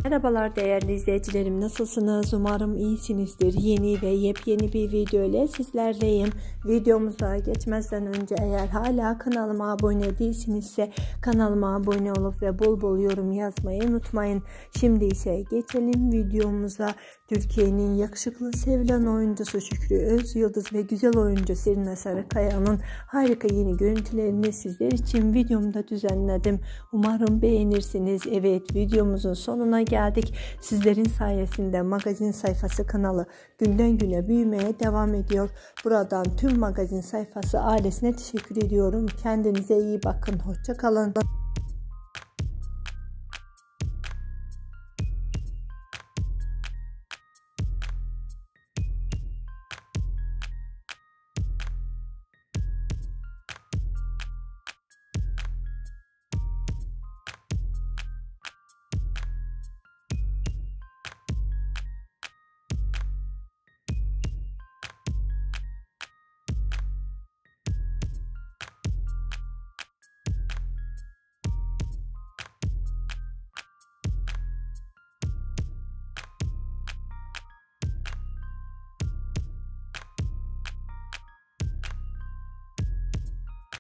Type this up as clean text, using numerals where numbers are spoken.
Merhabalar değerli izleyicilerim, nasılsınız? Umarım iyisinizdir. Yeni ve yepyeni bir video ile sizlerleyim. Videomuza geçmezden önce eğer hala kanalıma abone değilsinizse kanalıma abone olup ve bol bol yorum yazmayı unutmayın. Şimdi ise geçelim videomuza. Türkiye'nin yakışıklı sevilen oyuncusu Şükrü Özyıldız ve güzel oyuncu Sirine Sarıkaya'nın harika yeni görüntülerini sizler için videomda düzenledim. Umarım beğenirsiniz. Evet, videomuzun sonuna geldik. Sizlerin sayesinde magazin sayfası kanalı günden güne büyümeye devam ediyor. Buradan tüm magazin sayfası ailesine teşekkür ediyorum. Kendinize iyi bakın. Hoşça kalın.